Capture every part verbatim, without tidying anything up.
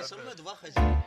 да, со мной два хозяина.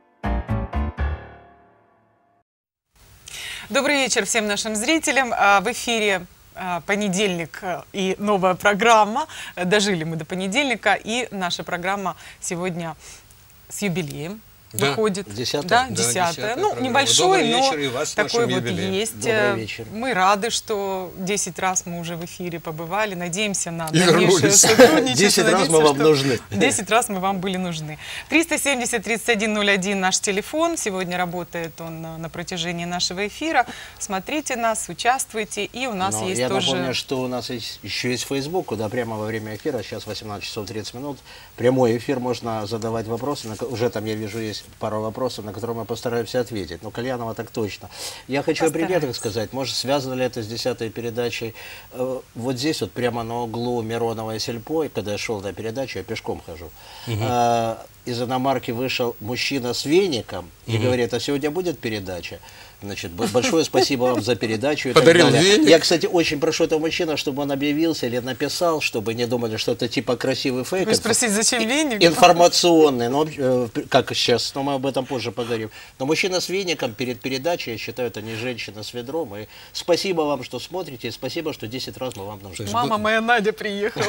Добрый вечер всем нашим зрителям. В эфире понедельник и новая программа. Дожили мы до понедельника, и наша программа сегодня с юбилеем. Да. Выходит. Десятая. Да, да, десятая. Ну, программа. небольшой, но вечер, вас такой вот юбилеем. есть. Добрый вечер. Мы рады, что десять раз мы уже в эфире побывали. Надеемся на и дальнейшее сотрудничество. десять раз мы вам нужны. десять раз мы вам были нужны. триста семьдесят тридцать один ноль один наш телефон. Сегодня работает он на протяжении нашего эфира. Смотрите нас, участвуйте. И у нас Но есть я тоже... Я напомню, что у нас есть, еще есть Facebook, куда прямо во время эфира, сейчас восемнадцать часов тридцать минут, прямой эфир, можно задавать вопросы. Уже там, я вижу, есть пару вопросов, на которые мы постараемся ответить. Но Кальянова так точно. Я хочу о приметах сказать. Может, связано ли это с десятой передачей? Вот здесь, вот прямо на углу Миронова и Сельпо, когда я шел на передачу, я пешком хожу, угу. из иномарки вышел мужчина с веником и угу. говорит, а сегодня будет передача? Значит, большое спасибо вам за передачу. Подарил веник. Я, кстати, очень прошу этого мужчину, чтобы он объявился или написал, чтобы не думали, что это типа красивый фейк. Вы спросите, зачем веник? Информационный, но, как сейчас, но мы об этом позже поговорим. Но мужчина с веником перед передачей, я считаю, это не женщина с ведром. И спасибо вам, что смотрите, и спасибо, что десять раз мы вам нужны. Мама моя Надя приехала.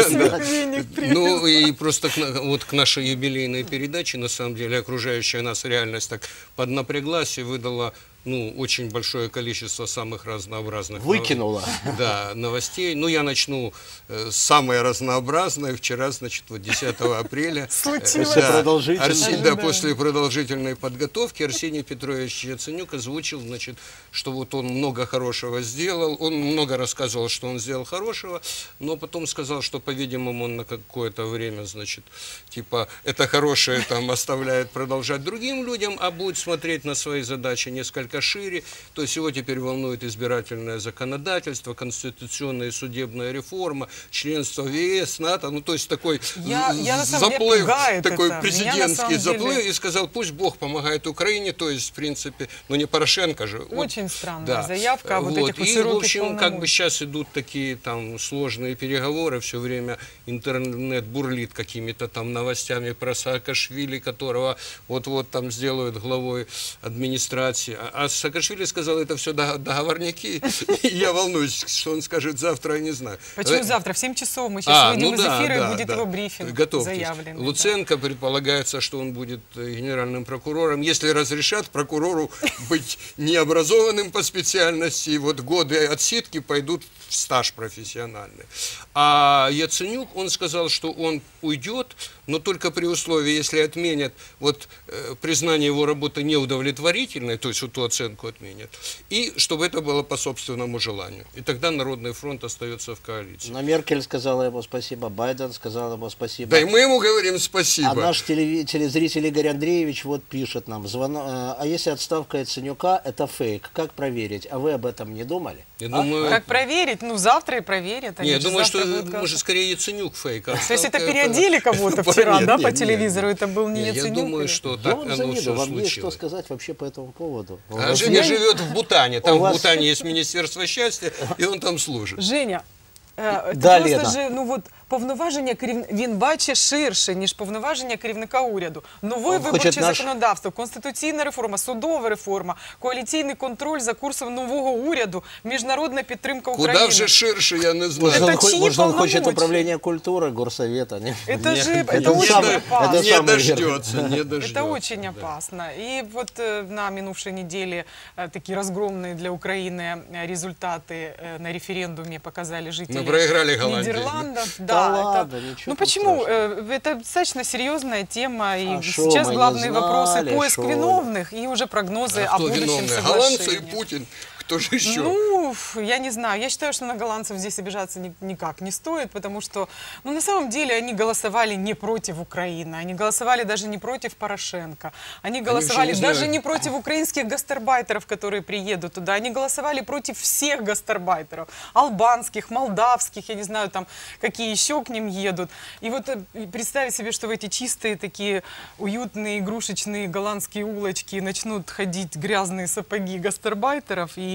Ну и просто вот к нашей юбилейной передаче, на самом деле, окружающая нас реальность так поднапряглась и выдала ну, очень большое количество самых разнообразных Выкинула. Нов... Да, новостей. Ну, я начну э, с самой разнообразной. Вчера, значит, вот десятого апреля. Случилось. Да, Арсений, да, после продолжительной подготовки Арсений Петрович Яценюк озвучил, значит, что вот он много хорошего сделал. Он много рассказывал, что он сделал хорошего, но потом сказал, что, по-видимому, он на какое-то время, значит, типа, это хорошее там оставляет продолжать другим людям, а будет смотреть на свои задачи несколько шире, то есть его теперь волнует избирательное законодательство, конституционная и судебная реформа, членство в ЕС, НАТО, ну то есть такой я, я заплыв, такой это. президентский заплыв, деле... и сказал, пусть Бог помогает Украине, то есть в принципе, ну не Порошенко же. Очень вот, странная да. заявка. Вот вот. Этих и в общем, как бы сейчас идут такие там сложные переговоры, все время интернет бурлит какими-то там новостями про Саакашвили, которого вот-вот там сделают главой администрации. А Саакашвили сказал, это все договорники, и я волнуюсь, что он скажет завтра, я не знаю. Почему завтра? В семь часов мы сейчас а, выйдем ну из да, эфира, да, и будет да. его брифинг Готовьтесь. заявленный. Луценко, да. предполагается, что он будет генеральным прокурором, если разрешат прокурору быть необразованным по специальности, и вот годы отсидки пойдут в стаж профессиональный. А Яценюк, он сказал, что он уйдет, но только при условии, если отменят вот, э, признание его работы неудовлетворительной, то есть вот ту оценку отменят, и чтобы это было по собственному желанию. И тогда Народный фронт остается в коалиции. Но Меркель сказала ему спасибо, Байден сказал ему спасибо. Да и мы ему говорим спасибо. А наш телезритель Игорь Андреевич вот пишет нам, звон... а если отставка Яценюка это фейк, как проверить? А вы об этом не думали? Я а? думаю... Как проверить? Ну, завтра и проверят. Нет, я думаю, что может скорее Яценюк фейк. А то есть это переодели кого-то вчера, да, по телевизору? Это был не Яценюк? Я думаю, что так оно все случилось. Вам есть что сказать вообще по этому поводу? А Женя живет в Бутане. Там в Бутане есть Министерство счастья, и он там служит. Женя, да, просто Лена. же, ну вот, повноваження керів... він бачить ширше, ніж повноваження керівника уряду. Нове виборче наш... законодавство, конституційна реформа, судова реформа, коаліційний контроль за курсом нового уряду, міжнародна підтримка України. Куда вже ширше, я не знаю. Может, он, может, он хочет управление культуры, горсовета? Не? Это не, же не, это не, очень самый, опасно. Это не дождется, не дождется. Это очень опасно. И вот на минувшей неделе такие разгромные для Украины результаты на референдуме показали жители Нидерландов. Да, да ладно, это, ну почему? Страшного. Это достаточно серьезная тема, и а сейчас шо, главные знали, вопросы поиск шо? виновных и уже прогнозы а о будущем виновный? соглашении. Голландцы и Путин. Кто же еще? Ну, я не знаю. Я считаю, что на голландцев здесь обижаться ни, никак не стоит, потому что, ну, на самом деле, они голосовали не против Украины, они голосовали даже не против Порошенко, они голосовали они даже не против украинских гастарбайтеров, которые приедут туда, они голосовали против всех гастарбайтеров, албанских, молдавских, я не знаю, там, какие еще к ним едут. И вот представить себе, что в эти чистые такие уютные игрушечные голландские улочки начнут ходить грязные сапоги гастарбайтеров, и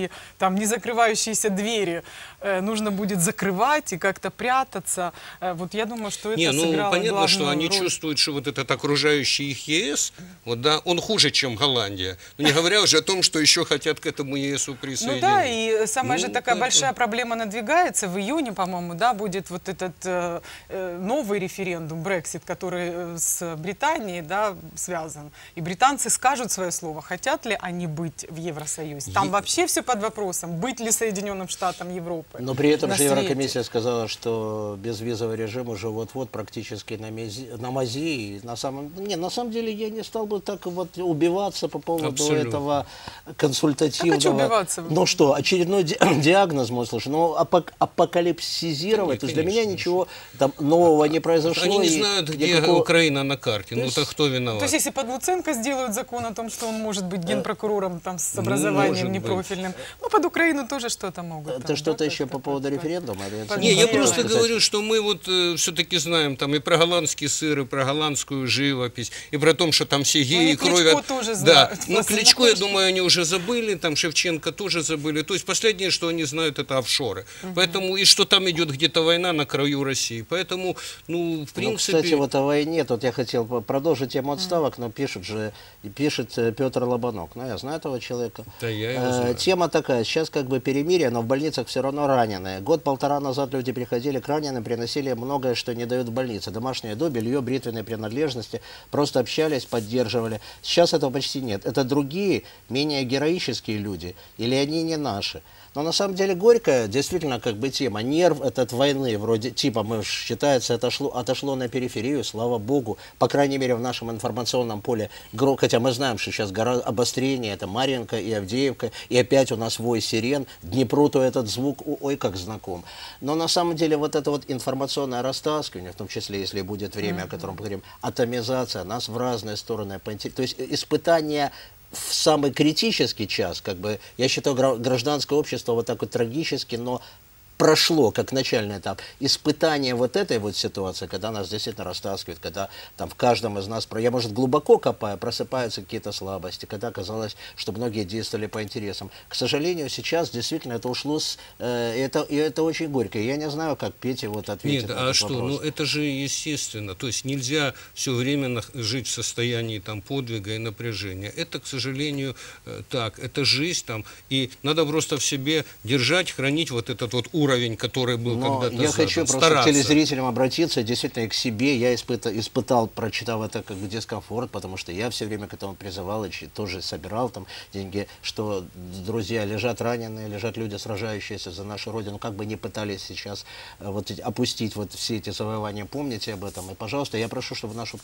и там не закрывающиеся двери э, нужно будет закрывать и как-то прятаться. Э, вот я думаю, что это Не, ну сыграло понятно, главную что они роль. чувствуют, что вот этот окружающий их ЕС, вот, да, он хуже, чем Голландия. Ну, не говоря уже о том, что еще хотят к этому ЕСу присоединиться. Ну да, и самая Ну, же такая поэтому- большая проблема надвигается. В июне, по-моему, да, будет вот этот э, э, новый референдум, Брексит, который э, с Британией, да, связан. И британцы скажут свое слово, хотят ли они быть в Евросоюзе. Там Е- вообще все под вопросом, быть ли Соединенным Штатом Европы. Но при этом на же свете. Еврокомиссия сказала, что безвизовый режим уже вот-вот практически на, мези, на мази. И на самом, не, на самом деле я не стал бы так вот убиваться по поводу Абсолютно. этого консультативного. А что убиваться? Ну что, очередной ди диагноз, мой слушай, ну апок апокалипсизировать. То есть для меня конечно. ничего там нового не произошло. Они не и знают, где никакого- Украина на карте. Ну, есть- то кто виноват? То есть, если под Луценко сделают закон о том, что он может быть генпрокурором там, с образованием может быть. непрофильным, ну, под Украину тоже что-то могут. Это там, что-то да, еще как-то по поводу так сказать. референдума? или это Не, Не, я Хотела просто сказать? говорю, что мы вот э, все-таки знаем там и про голландский сыр, и про голландскую живопись, и про то, что там все геи, они кровь Кличко от- тоже Да, знают. ну Просто Кличко, я знаешь. думаю, они уже забыли, там Шевченко тоже забыли. То есть последнее, что они знают, это офшоры. Поэтому, и что там идет где-то война на краю России. Поэтому, ну, в Ну, принципе... кстати, вот о войне, тут я хотел по- продолжить тему отставок, но пишет же, и пишет э, Петр Лобанок, ну, я знаю этого человека. Да, я его Э, знаю. Тема такая, сейчас как бы перемирие, но в больницах все равно раненые. Год-полтора назад люди приходили к раненым, приносили многое, что не дают в больнице. Домашнее еду, белье, бритвенные принадлежности, просто общались, поддерживали. Сейчас этого почти нет. Это другие, менее героические люди, или они не наши. Но на самом деле горькая действительно как бы тема. Нерв этот войны, вроде типа мы ж, считается отошло, отошло на периферию, слава богу, по крайней мере в нашем информационном поле. Гро- Хотя мы знаем, что сейчас гора обострение, это Марьинка и Авдеевка, и опять у нас вой сирен, Днепру-то этот звук, о- ой, как знаком. Но на самом деле вот это вот информационное растаскивание, в том числе, если будет время, о котором поговорим, атомизация, нас в разные стороны, поинте- то есть испытание в самый критический час, как бы, я считаю, гра- гражданское общество вот так вот трагически, но прошло, как начальный этап, испытание вот этой вот ситуации, когда нас действительно растаскивают, когда там в каждом из нас, про- я, может, глубоко копаю, просыпаются какие-то слабости, когда казалось, что многие действовали по интересам. К сожалению, сейчас действительно это ушло, с, э, и это, и это очень горько. И я не знаю, как Петя вот ответит Нет, на а этот что? вопрос. Ну это же естественно. То есть нельзя все время нах- жить в состоянии там подвига и напряжения. Это, к сожалению, э, так. Это жизнь там. И надо просто в себе держать, хранить вот этот вот уровень, который был Но когда-то я задан. хочу просто Стараться. к телезрителям обратиться, действительно, и к себе. Я испыта- испытал, прочитав это, как бы дискомфорт, потому что я все время к этому призывал, и ч- тоже собирал там деньги, что, друзья, лежат раненые, лежат люди, сражающиеся за нашу Родину, как бы не пытались сейчас э, вот эти- опустить вот все эти завоевания. Помните об этом. И, пожалуйста, я прошу, чтобы нашу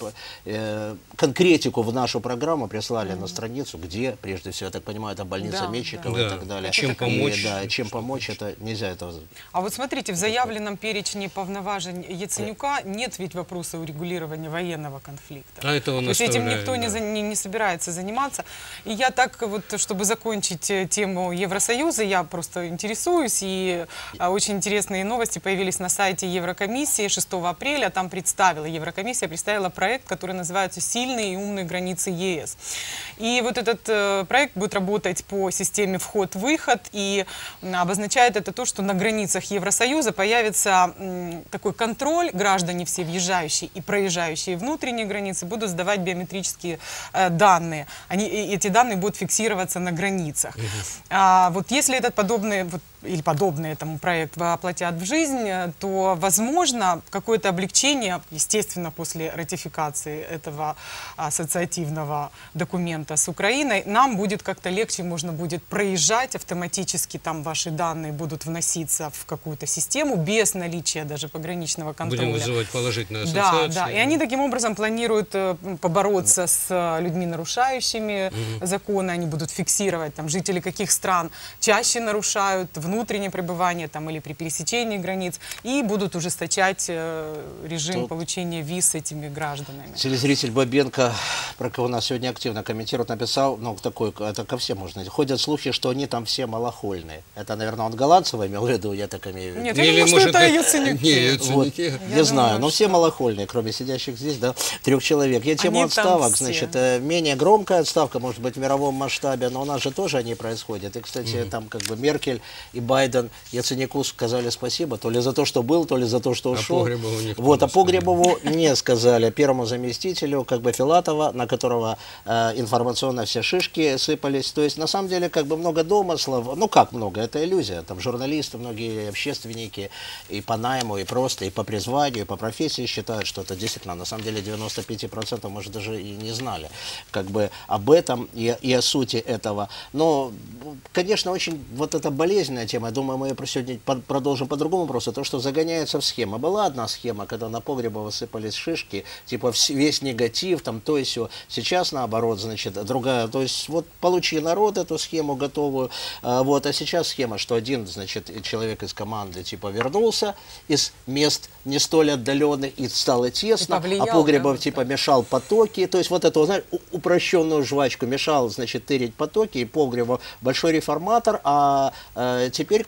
э, конкретику в нашу программу прислали на страницу, где, прежде всего, я так понимаю, это больница Да, Мечникова да. и так далее. Чем И, помочь, да, чем что помочь, это нельзя этого. А вот смотрите, в заявленном перечне повноважень Яценюка нет ведь вопроса урегулирования военного конфликта. А этого То есть этим наставляют, никто не, да. за- не, не собирается заниматься. И я так вот, чтобы закончить э, тему Евросоюза, я просто интересуюсь, и а, очень интересные новости появились на сайте Еврокомиссии шестого апреля. Там представила, Еврокомиссия представила проект, который называется «Сильные и умные границы ЕС». И вот этот э, проект будет работать по системе вход-выход, и м, обозначает это то, что на границах Евросоюза появится м, такой контроль, граждане все въезжающие и проезжающие внутренние границы будут сдавать биометрические э, данные. Они, и эти данные будут фиксироваться на границах. А вот если этот подобный, вот, или подобный этому проект воплотят в жизнь, э, то возможно какое-то облегчение, естественно, после ратификации этого ассоциативного документа с Украиной, нам будет как-то легче, можно будет проезжать автоматически, там ваши данные будут вноситься в какую-то систему без наличия даже пограничного контроля. Будем вызывать положительную Да, ассоциацию. да. И они таким образом планируют э, побороться с э, людьми, нарушающими законы. Они будут фиксировать, там, жители каких стран чаще нарушают в внутреннее пребывание там, или при пересечении границ, и будут ужесточать э, режим Тут... получения виз с этими гражданами. Телезритель Бабенко, про кого нас сегодня активно комментирует, написал, ну, такой, это ко всем можно, ходят слухи, что они там все малохольные. Это, наверное, он Голландцева имел в виду, я так имею в виду. Нет, я думаю, что это Яценюки. Не, Яценюки. Вот, не знаю, но все малохольные, кроме сидящих здесь, да, трех человек. Я тему Они отставок, все. значит, менее громкая отставка, может быть, в мировом масштабе, но у нас же тоже они происходят. И, кстати, mm-hmm. там как бы Меркель и Байден Яценюку сказали спасибо, то ли за то, что был, то ли за то, что ушел. А Погребову никто вот, не а Погребову не сказали, первому заместителю, как бы Филатова, на которого э, информационно все шишки сыпались. То есть, на самом деле, как бы много домыслов, ну как много, это иллюзия. Там журналисты, многие общественники и по найму, и просто, и по призванию, и по профессии считают, что это действительно, на самом деле, девяносто пять процентов, может, даже и не знали как бы об этом и, и о сути этого. Но, конечно, очень вот эта болезненная тема, я думаю, мы ее сегодня продолжим по другому вопросу, то, что загоняется в схемы. Была одна схема, когда на Погребова сыпались шишки, типа весь негатив, там то и сё. Сейчас, наоборот, значит, другая, то есть, вот получи народ эту схему готовую, а, вот, а сейчас схема, что один, значит, человек из команды, типа, вернулся из мест не столь отдаленных, и стало тесно, повлиял, а Погребов, да, типа, мешал потоки, то есть, вот эту, знаешь, упрощенную жвачку мешал, значит, тырить потоки, и Погребов большой реформатор, а, а теперь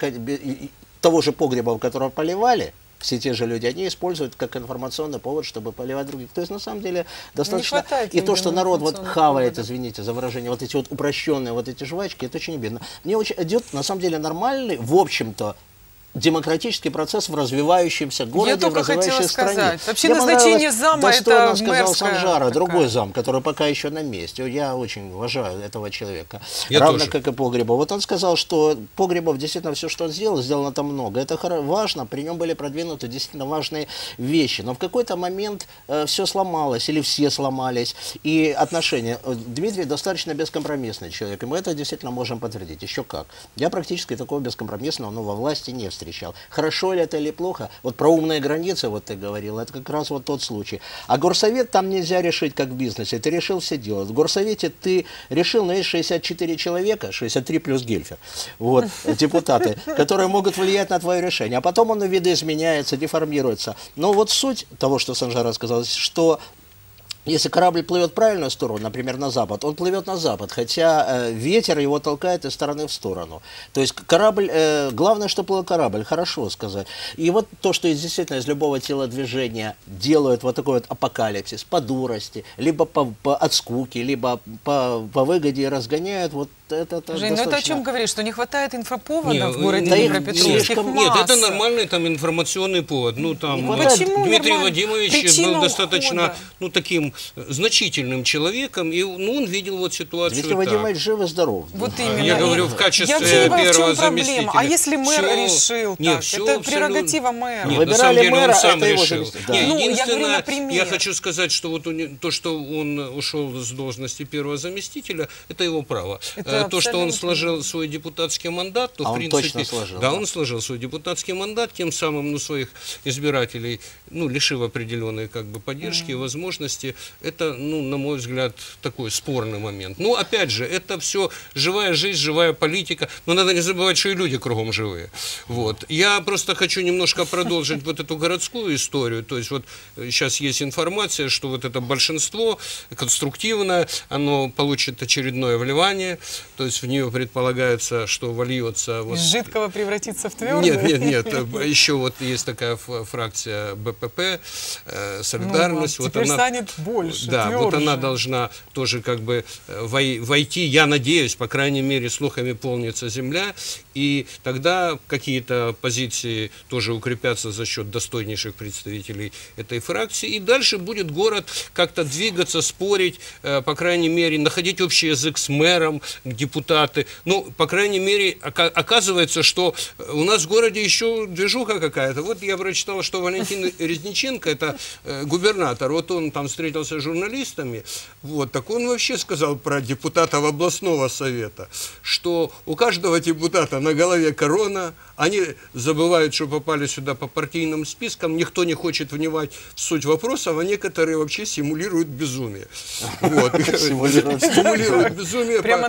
того же Погребова, которого поливали, все те же люди, они используют как информационный повод, чтобы поливать других. То есть, на самом деле, достаточно... И то, что народ вот хавает, повода. Извините за выражение, вот эти вот упрощенные вот эти жвачки, это очень обидно. Мне очень идет, на самом деле, нормальный, в общем-то, демократический процесс в развивающемся городе, в развивающейся стране. Вообще Мне назначение зама достойно это сказал Санжара, такая. другой зам, который пока еще на месте. Я очень уважаю этого человека. Я Равно тоже. как и Погребов. Вот он сказал, что Погребов действительно все, что он сделал, сделано там много. Это важно, при нем были продвинуты действительно важные вещи. Но в какой-то момент э, все сломалось, или все сломались. И отношения. Дмитрий достаточно бескомпромиссный человек, и мы это действительно можем подтвердить. Еще как. Я практически такого бескомпромиссного, но во власти не встречал. встречал. Хорошо ли это или плохо? Вот про умные границы, вот ты говорил, это как раз вот тот случай. А горсовет там нельзя решить, как в бизнесе. Ты решил все делать. В горсовете ты решил, но есть шестьдесят четыре человека, шестьдесят три плюс Гельфер, вот, депутаты, которые могут влиять на твое решение. А потом оно видоизменяется, деформируется. Но вот суть того, что Санжара сказал, что если корабль плывет в правильную сторону, например, на запад, он плывет на запад, хотя э, ветер его толкает из стороны в сторону. То есть корабль, э, главное, что плыл корабль, хорошо сказать. И вот то, что действительно из любого телодвижения делают вот такой вот апокалипсис, по дурости, либо по, по, от скуки, либо по, по выгоде разгоняют, вот это, это Жень, достаточно... ну это о чем говоришь, что не хватает инфоповодов Нет, в городе да Днепропетровске? Нет, это нормальный там информационный повод. Ну, там, ну, Дмитрий нормально? Вадимович Причина был достаточно ухода. ну, таким значительным человеком, и ну, он видел вот ситуацию Дмитрий Вадимович жив и здоров. Вот да. именно. Я И говорю в качестве я вообще не понимаю, в чем первого проблема. заместителя. А если мэр Все- решил Нет, так? все Это абсолютно- прерогатива мэра. Нет, Выбирали на самом деле мэра, он сам это его решил. заместитель. Да. Нет, Ну, я говорю, единственное, например. я хочу сказать, что вот у не- то, что он ушел с должности первого заместителя, это его право. Это Э, то, что он абсолютно. сложил свой депутатский мандат, то А в он принципе, точно сложил, да, да. он сложил свой депутатский мандат, тем самым ну, своих избирателей, ну, лишив определенной как бы поддержки и возможности. Это, ну, на мой взгляд, такой спорный момент. Ну, опять же, это все живая жизнь, живая политика. Но надо не забывать, что и люди кругом живые. Вот. Я просто хочу немножко продолжить вот эту городскую историю. То есть вот сейчас есть информация, что вот это большинство конструктивное, оно получит очередное вливание. То есть в нее предполагается, что вольется... Вот... Из жидкого превратиться в твердое? Нет, нет, нет. Еще вот есть такая фракция БПП, э, «Солидарность». Ну, вот теперь она, станет больше, да, тверже. вот она должна тоже как бы вой- войти, я надеюсь, по крайней мере, слухами полнится земля, и тогда какие-то позиции тоже укрепятся за счет достойнейших представителей этой фракции, и дальше будет город как-то двигаться, спорить, э, по крайней мере, находить общий язык с мэром, депутаты. Ну, по крайней мере, ока- оказывается, что у нас в городе еще движуха какая-то. Вот я прочитал, что Валентин Резниченко, это э, губернатор, вот он там встретился с журналистами, вот, так он вообще сказал про депутатов областного совета, что у каждого депутата на голове корона, они забывают, что попали сюда по партийным спискам, никто не хочет внимать в суть вопросов, а некоторые вообще симулируют безумие. Вот. Симулируют безумие. Прямо на сессии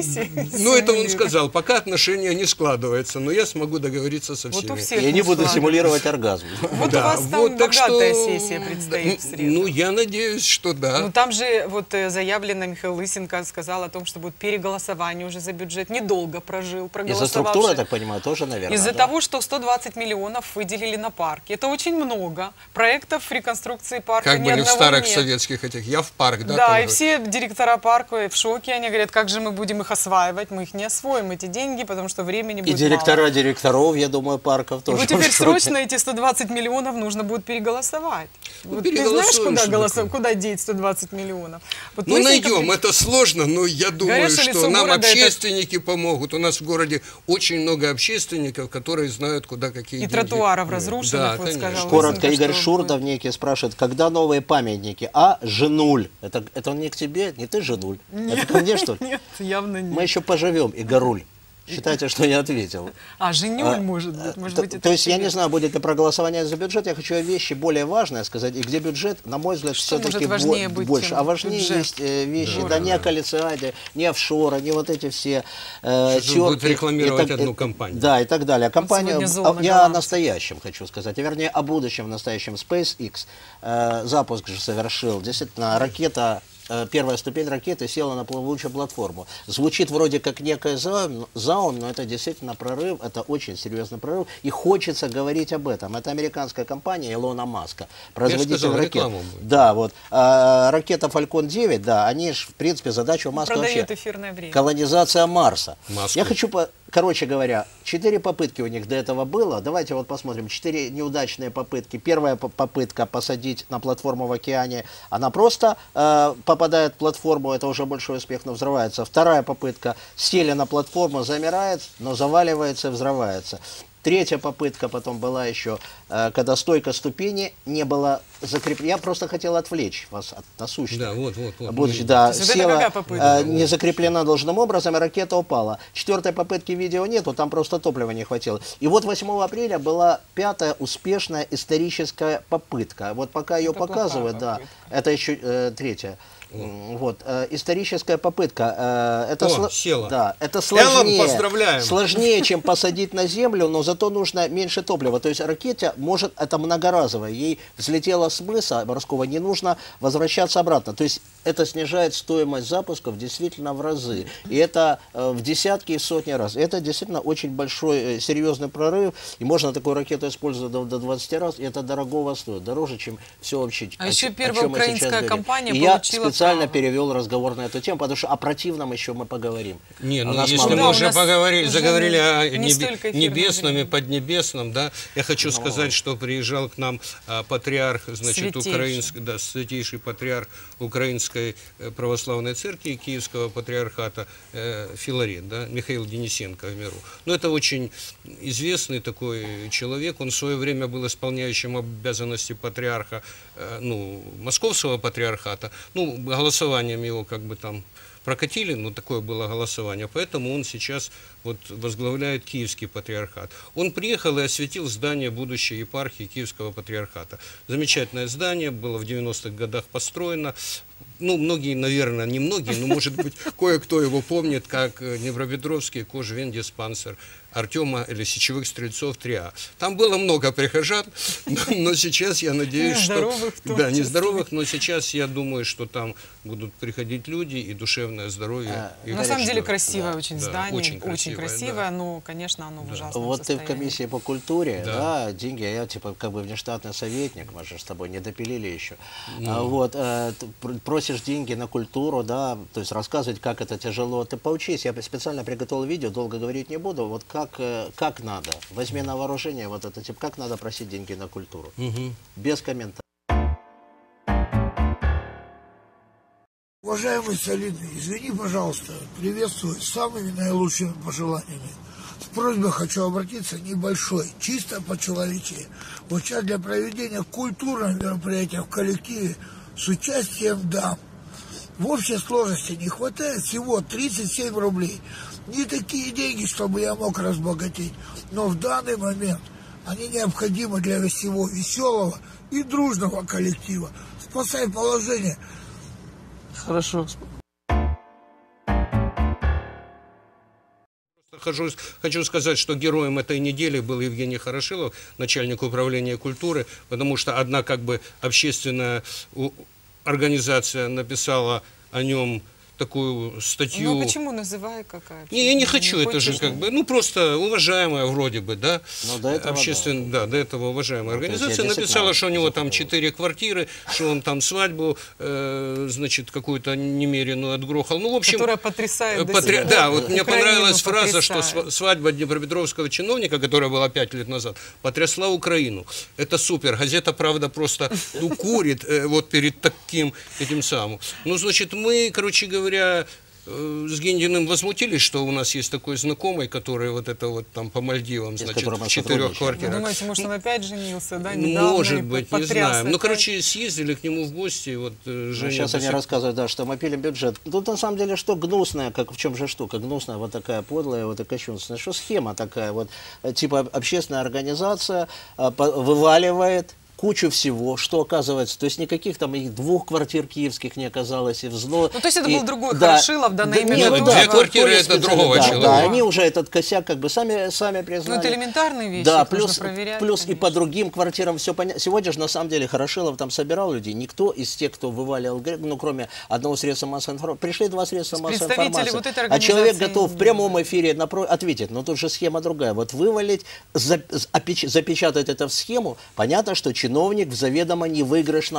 сессии. Ну, это он сказал, пока отношения не складываются, но я смогу договориться со всеми. Вот у всех Я не не буду складывается. симулировать оргазм. Вот Да, у вас там вот, так богатая что, сессия предстоит в среду. Ну, я надеюсь, что да. Ну, там же вот э, заявлено, Михаил Лысенко сказал о том, что будет переголосование уже за бюджет. Недолго прожил, Из-за проголосовавший. структуры, я так понимаю, тоже, наверное. Из-за да? того, что сто двадцать миллионов выделили на парки. Это очень много. Проектов реконструкции парка Как ни были в одного старых нет. советских этих. Я в парк, да? Да, там и говорят. все директора парка в шоке. Они говорят, как же мы будем их осваивать? Мы их не освоим, эти деньги, потому что времени И будет директора мало. директоров, я думаю, парков И тоже. вот теперь в шоке. срочно эти сто двадцать миллионов нужно будет переголосовать. Ну, Вот ты знаешь, переголосуем, куда, что голосов... такое? куда деть сто двадцать миллионов? Вот Ну, Лысенко найдем, при- это сложно, но я думаю, Говорят, что что лицо нам города это- общественники помогут. У нас в городе очень много общественников, которые знают, куда какие И деньги. тротуаров девать. разрушенных, Да, вот конечно. сказал Коротко, Лысенко, Игорь что Шурдов некий спрашивает, когда новые памятники? А, Женуль. Это, это он не к тебе, не ты, Женуль. Это ко мне, что ли? Нет, явно нет. Мы еще поживем, Игоруль. Считайте, что я ответил. А, Женюль, А, может быть. Может то, быть, это то есть я тебе. не знаю, будет ли проголосование за бюджет, я хочу вещи более важные сказать, и где бюджет, на мой взгляд, Что все-таки может важнее быть, больше. чем А важнее бюджет? есть э, вещи, да, Да, не да. о коалиционе, не офшора, не вот эти все э, Сейчас он будет тёрки рекламировать и так- одну э, компанию. Да, и так далее. Компания, сегодня зол а, на я о голландцев. настоящем хочу сказать, а вернее о будущем в настоящем. SpaceX э, запуск же совершил, действительно, ракета, э, первая ступень ракеты села на плавучую платформу. Звучит вроде как некая заум, заум, но это действительно прорыв, это очень серьезный прорыв, и хочется говорить об этом. Это американская компания Илона Маска, производитель сказал, ракет. рекламу будет. Да, вот. А, ракета Фалькон девять, да, они же, в принципе, задача у Маска Продают вообще эфирное время. колонизация Марса. Маску. Я хочу, по- короче говоря, четыре попытки у них до этого было. Давайте вот посмотрим. Четыре неудачные попытки. Первая по- попытка посадить на платформу в океане, она просто э, попадает в платформу, это уже большой успех, но взрывается. Вторая попытка, сели на платформу, замирает, но заваливается и взрывается. Третья попытка потом была еще, э, когда стойка ступени не была закреплена. Я просто хотел отвлечь вас от насущного. Да, вот, вот, вот. Будучи, Мы- да, То есть вот это села, какая попытка? э, не закреплена должным образом, и ракета упала. Четвертой попытки видео нету, там просто топлива не хватило. И вот восьмого апреля была пятая успешная историческая попытка. Вот пока ее Это показывают, плохая да, попытка. это еще э, третья. М, Вот, э, историческая попытка. Э, это О, сло- села. Да, это Эллен, сложнее, поздравляем. сложнее, чем посадить на землю, но зато нужно меньше топлива. То есть ракете может, это многоразовое, ей взлетело с мыса морского, не нужно возвращаться обратно. То есть это снижает стоимость запусков действительно в разы. И это э, в десятки и сотни раз. Это действительно очень большой, э, серьезный прорыв. И можно такую ракету использовать до, до двадцати раз. И это дорогого стоит. Дороже, чем все вообще. А о еще чем- о первая чем мы сейчас украинская говорим. компания И я получила специально право. перевел разговор на эту тему, потому что о противном еще мы поговорим. Не, У ну нас если мало мы Да, у уже нас поговорили, уже заговорили о не небе- столько эфирного небесном и времени. поднебесном, да, я хочу сказать, что приезжал к нам а, патриарх, значит, Святейший. украинский, да, святейший патриарх Украинской э, православной церкви Киевского патриархата э, Филарет, да, Михаил Денисенко в миру. Ну, это очень известный такой человек, он в свое время был исполняющим обязанности патриарха, э, ну, московского патриархата, ну, голосованием его как бы там прокатили, но такое было голосование, поэтому он сейчас вот возглавляет Киевский патриархат. Он приехал и осветил здание будущей епархии Киевского патриархата. Замечательное здание, было в девяностых годах построено. Ну, многие, наверное, не многие, но, может быть, кое-кто его помнит, как э, Днепропетровский кожвендиспансер Артема или Сечевых Стрельцов три А. Там было много прихожан, но, но сейчас я надеюсь, что... Нездоровых в том Да, числе. нездоровых, но сейчас я думаю, что там будут приходить люди, и душевное здоровье. А, и На самом хорошо. деле красивое Да, очень да, здание, очень очень красивое, красивое, да. но, конечно, оно в ужасном Вот ты в состоянии. комиссии по культуре, да, Да. деньги, а я типа как бы внештатный советник, мы же с тобой не допилили еще. Ну. А, вот, э, ты пр- просишь деньги на культуру, да, то есть рассказывать, как это тяжело. Ты поучись, я специально приготовил видео, долго говорить не буду, вот как, э, как надо, возьми на вооружение вот это, типа, как надо просить деньги на культуру. Мгм. Без комментариев. Уважаемый Солидный, извини, пожалуйста, приветствую с самыми наилучшими пожеланиями. С просьбой хочу обратиться небольшой, чисто по-человечески. Вот сейчас для проведения культурного мероприятия в коллективе с участием дам в общей сложности не хватает всего тридцать семь рублей. Не такие деньги, чтобы я мог разбогатеть, но в данный момент они необходимы для всего веселого и дружного коллектива. Спасай положение. Хорошо. Хочу, хочу сказать, что героем этой недели был Евгений Хорошилов, начальник управления культуры, потому что одна как бы общественная организация написала о нем такую статью. Ну, почему называй какая? Не, я не хочу, не это хочешь, же как бы, ну, просто уважаемая вроде бы, да, Но до этого, общественная, да. да, до этого уважаемая Ну, организация написала, что у него там четыре квартиры, что он там свадьбу, э, значит, какую-то немеренную отгрохал. Ну, в общем... Которая потрясает до потря... сих пор. Да, вот мне Украину понравилась фраза, потрясает. что свадьба днепропетровского чиновника, которая была пять лет назад, потрясла Украину. Это супер. Газета «Правда» просто, ну, курит э, вот перед таким этим самым. Ну, значит, мы, короче говоря... с Гиндиным возмутились, что у нас есть такой знакомый, который вот это вот там по Мальдивам, значит, в четырех квартирах. Вы думаете, может, он опять женился, да, недавно? Может быть, не знаем. Ну, опять. короче, съездили к нему в гости, вот Женя... Сейчас они рассказывают, да, что мы пилим бюджет. Тут на самом деле что гнусная, как в чем же штука, гнусная вот такая подлая, вот такая кощунственная, что схема такая вот, типа общественная организация вываливает кучу всего, что оказывается, то есть никаких там и двух квартир киевских не оказалось, и взнос. Ну, то есть это и, был другой да, Хорошилов, да, на имя нет, которого... две квартиры это другого да, человека. Да, они уже этот косяк как бы сами, сами признали. Ну, это элементарные вещи, да, их плюс, нужно проверять. плюс конечно. и по другим квартирам все понятно. Сегодня же на самом деле Хорошилов там собирал людей, никто из тех, кто вываливал, ну, кроме одного средства массовой информации, пришли два средства массовой информации, вот этой а человек готов не... в прямом эфире напро... ответить, но тут же схема другая. Вот вывалить, запечатать это в схему, понятно, что чиновник в заведомо невыигрышном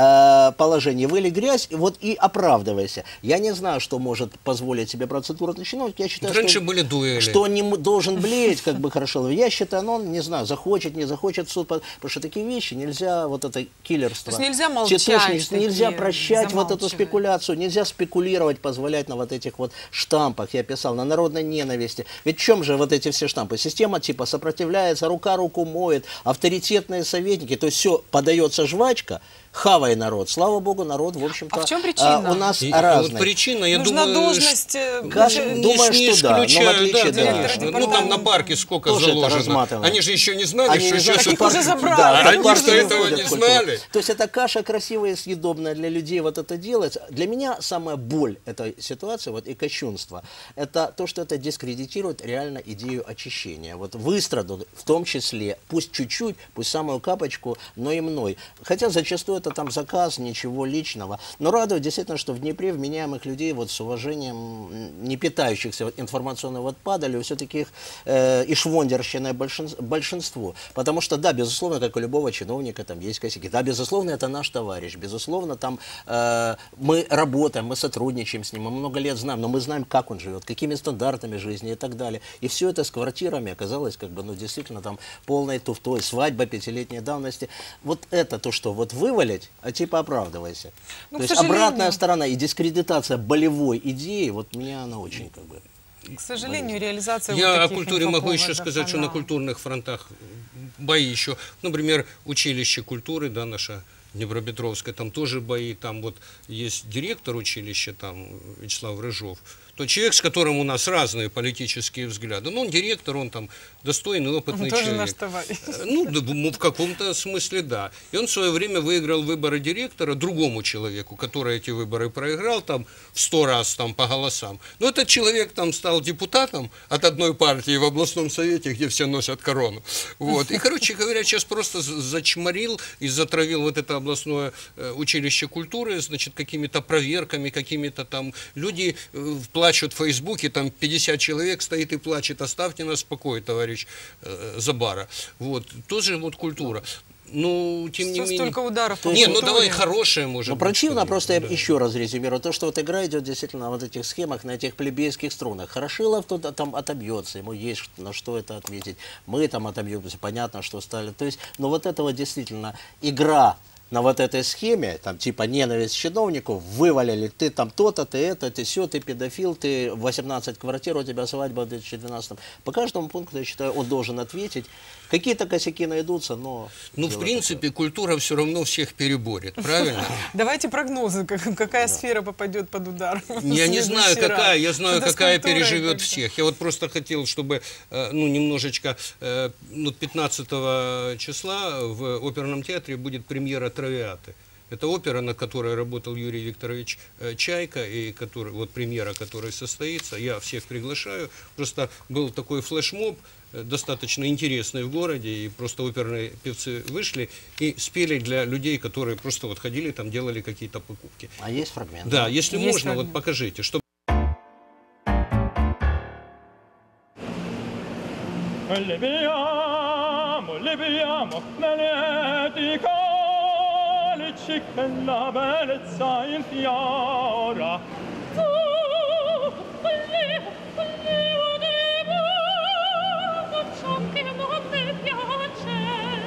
э, положении. Выли грязь, вот и оправдывайся. Я не знаю, что может позволить себе процедурный чиновник. Я считаю, Раньше что, были дуэли. что он не должен блеять, как бы Хорошилов. Я считаю, ну, он, не знаю, захочет, не захочет в суд, потому что такие вещи нельзя, вот это киллерство. То есть нельзя молчать. Тетушничество, нельзя прощать вот эту замалчивать. спекуляцию, нельзя спекулировать, позволять на вот этих вот штампах, я писал, на народной ненависти. Ведь в чем же вот эти все штампы? Система типа сопротивляется, рука руку моет, авторитетные советники, то есть все подается жвачка, хавай народ. Слава богу, народ, в общем-то, а в чем причина? А, у нас И, разный. Вот причина, я Нужна думаю, должность... Каш... не, Думаю, не что да, но в исключаю, отличие, да, да. конечно. Ну, там на парке сколько Тоже это заложено. разматывано. Они же еще не знали, Они что не знали, сейчас... что их уже парк- забрали. да, Они парк что, не этого входит не в культуру. знали? То есть это каша красивая и съедобная для людей, вот это делается. Для меня самая боль этой ситуации, вот и кощунство, это то, что это дискредитирует реально идею очищения. Вот выстрадут, в том числе, пусть чуть-чуть, пусть самую капочку, но и мной. Хотя зачастую это там заказ, ничего личного. Но радует действительно, что в Днепре вменяемых людей вот с уважением, не питающихся информационного отпада, все-таки их э, и швондерщиной большинство, большинство. Потому что, да, безусловно, как у любого чиновника, там есть косяки. Да, безусловно, это наш товарищ. Безусловно, там э, мы работаем, мы сотрудничаем с ним, мы много лет знаем, но мы знаем, как он живет, какими стандартами жизни и так далее. И все это с квартирами оказалось, как бы, ну, действительно, там, полной туфтой, свадьба пятилетней давности. Вот это то, что вот вывалить, а типа оправдывайся. Ну, то есть сожалению... обратная сторона и дискредитация болевой идеи, вот меня она очень, как бы... К сожалению, реализация Я вот о таких культуре могу еще инфоповодов, сказать, что на она- культурных фронтах бои еще. Например, училище культуры, да, наше Днепропетровское, там тоже бои, там вот есть директор училища, там Вячеслав Рыжов, то человек, с которым у нас разные политические взгляды, ну, он директор, он там достойный, опытный Тоже человек. наш товарищ. Ну, да, ну, в каком-то смысле, да. И он в свое время выиграл выборы директора другому человеку, который эти выборы проиграл там в сто раз там по голосам. Но этот человек там стал депутатом от одной партии в областном совете, где все носят корону. Вот. И, короче говоря, сейчас просто зачморил и затравил вот это областное училище культуры, значит, какими-то проверками, какими-то там люди в плачут в Фейсбуке, там пятьдесят человек стоит и плачет, оставьте нас в покое, товарищ э, Забара. Вот, тоже вот культура. Ну, тем не менее... Столько ударов по Не, ну культуре. давай хорошее, может Ну, быть. противно, что-нибудь, просто да. я еще раз резюмирую. То, что вот игра идет действительно на вот этих схемах, на этих плебейских струнах. Хорошилов тут там отобьется, ему есть на что это отметить. Мы там отобьемся, понятно, что стали. То есть, ну вот этого действительно игра на вот этой схеме, там типа ненависть к чиновнику, вывалили, ты там то-то, ты это, ты все, ты педофил, ты восемнадцать квартир, у тебя свадьба в две тысячи двенадцатом. По каждому пункту, я считаю, он должен ответить. Какие-то косяки найдутся, но... Ну, в принципе, культура все равно всех переборет, правильно? Давайте прогнозы, как- какая сфера попадет под удар. в Я не знаю, следующий раз. какая, я знаю, Что-то с какая культурой переживет как-то. всех. Я вот просто хотел, чтобы, э, ну, немножечко, э, ну, пятнадцатого числа в оперном театре будет премьера «Травиаты». Это опера, над которой работал Юрий Викторович Чайка, и который, вот премьера которой состоится. Я всех приглашаю. Просто был такой флешмоб, достаточно интересный в городе, и просто оперные певцы вышли и спели для людей, которые просто вот ходили там, делали какие-то покупки. А есть фрагмент? Да, если Есть можно, фрагмент. вот покажите, чтобы... Leviamo, leviamo nelle calici che la bellezza infiora. Tu, volevo, volevo di nuovo ciò che non mi piace.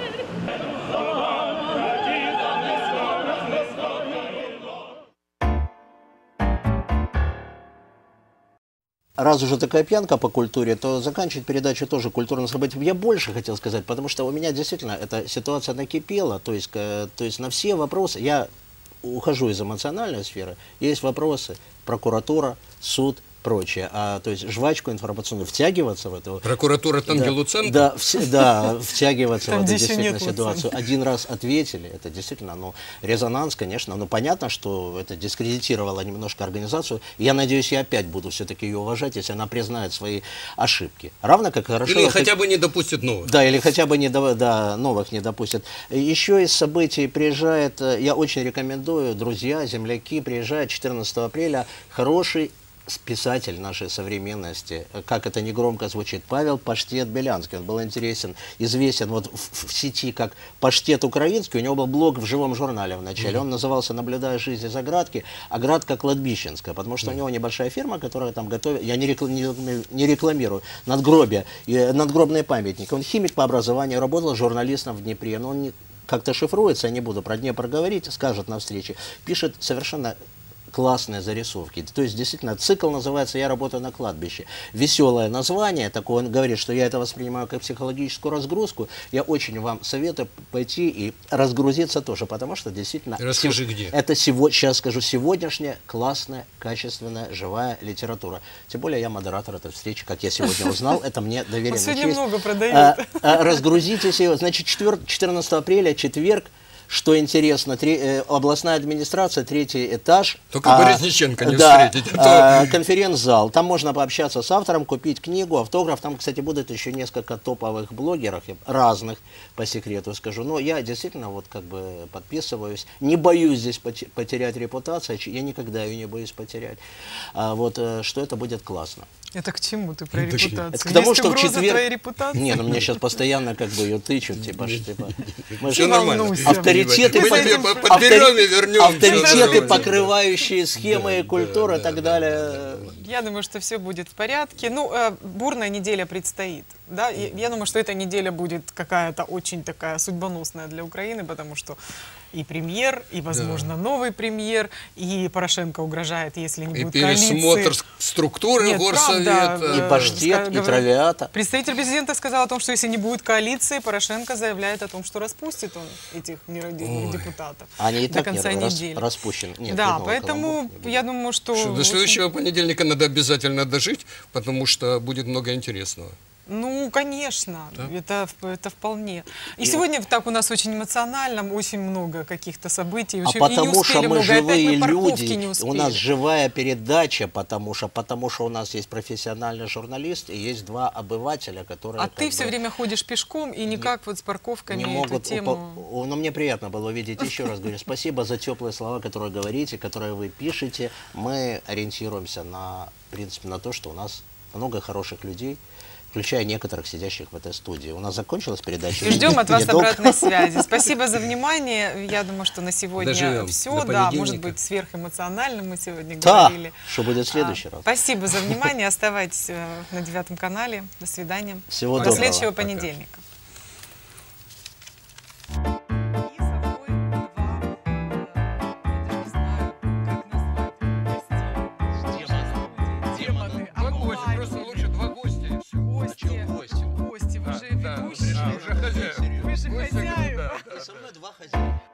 Раз уже такая пьянка по культуре, то заканчивать передачу тоже культурным событием. Я больше хотел сказать, потому что у меня действительно эта ситуация накипела. То есть, э, то есть на все вопросы, я ухожу из эмоциональной сферы, есть вопросы, прокуратура, суд, прочее. А, то есть жвачку информационную, втягиваться в эту... Прокуратура там, да, где Луценко? Да, в, да, втягиваться Там, в эту где еще действительно нет ситуацию. Луценко. Один раз ответили, это действительно, ну, резонанс, конечно, но понятно, что это дискредитировало немножко организацию. Я надеюсь, я опять буду все-таки ее уважать, если она признает свои ошибки. Равно как хорошо... Или как... хотя бы не допустит новых. Да, или хотя бы не до, да, новых не допустят. Еще из событий приезжает, я очень рекомендую, друзья, земляки, приезжает четырнадцатого апреля хороший писатель нашей современности, как это не громко звучит, Павел Паштет-Белянский. Он был интересен, известен вот в, в сети как Паштет Украинский. У него был блог в живом журнале в начале. Mm-hmm. Он назывался «Наблюдая жизнь из оградки», оградка кладбищенская, потому что mm-hmm. у него небольшая фирма, которая там готовит, я не, реклам, не, не рекламирую, надгробия, надгробные памятники. Он химик по образованию, работал журналистом в Днепре, но он не, как-то шифруется, я не буду про Днепр говорить, скажет на встрече, пишет совершенно классные зарисовки. То есть, действительно, цикл называется «Я работаю на кладбище». Веселое название, такое, он говорит, что я это воспринимаю как психологическую разгрузку. Я очень вам советую пойти и разгрузиться тоже, потому что, действительно... Расскажи, где. Это, сегодня, сейчас скажу, сегодняшняя классная, качественная, живая литература. Тем более, я модератор этой встречи, как я сегодня узнал, это мне доверено. Он сегодня много продает. Разгрузитесь. Значит, четырнадцатого апреля, четверг, что интересно, три, э, областная администрация, третий этаж. Только а, Березниченко не да, встретить. А а, конференц-зал. Там можно пообщаться с автором, купить книгу, автограф. Там, кстати, будут еще несколько топовых блогеров, разных, по секрету скажу. Но я действительно вот как бы подписываюсь. Не боюсь здесь потерять репутацию. Я никогда ее не боюсь потерять. А, вот, что это будет классно. Это к чему ты про репутацию? Это к тому, Есть что в угроза четверг... твоей репутации? Не, ну мне сейчас постоянно как бы ее тычут, типа, типа... Все нормально. Авторитеты, Мы под... тебе подберем и вернем. авторитеты, покрывающие схемы и культуру и так далее. Я думаю, что все будет в порядке. Ну, э, бурная неделя предстоит. Да? Я, я думаю, что эта неделя будет какая-то очень такая судьбоносная для Украины, потому что и премьер, и, возможно, да. новый премьер, и Порошенко угрожает, если не и будет пересмотр коалиции. структуры Нет, горсовета. Правда, и Паштет, и Травиата. Представитель президента сказал о том, что если не будет коалиции, Порошенко заявляет о том, что распустит он этих нерадивых депутатов Они и до так конца не недели. Рас, распущены. Нет, да, нет, поэтому я думаю, что... что до следующего очень... понедельника надо обязательно дожить, потому что будет много интересного. Ну, конечно, да? это, это вполне. И, и сегодня так у нас очень эмоционально, очень много каких-то событий. Очень, а потому что мы много. живые мы люди, у нас живая передача, потому что, потому что у нас есть профессиональный журналист и есть два обывателя, которые... А ты бы, все время ходишь пешком и никак вот с парковками не могут эту тему... Упо... Но мне приятно было увидеть, еще раз говорю, спасибо за теплые слова, которые говорите, которые вы пишете. Мы ориентируемся на, в принципе, на то, что у нас много хороших людей, включая некоторых сидящих в этой студии. У нас закончилась передача. И ждем от вас обратной связи. Спасибо за внимание. Я думаю, что на сегодня Доживем все. Да, может быть, сверхэмоционально мы сегодня да, говорили. Что будет в следующий а, раз. Спасибо за внимание. Оставайтесь на Девятом канале. До свидания. Всего До доброго. следующего понедельника. Уже хозяин. Вы же хозяин. Со мной два хозяина.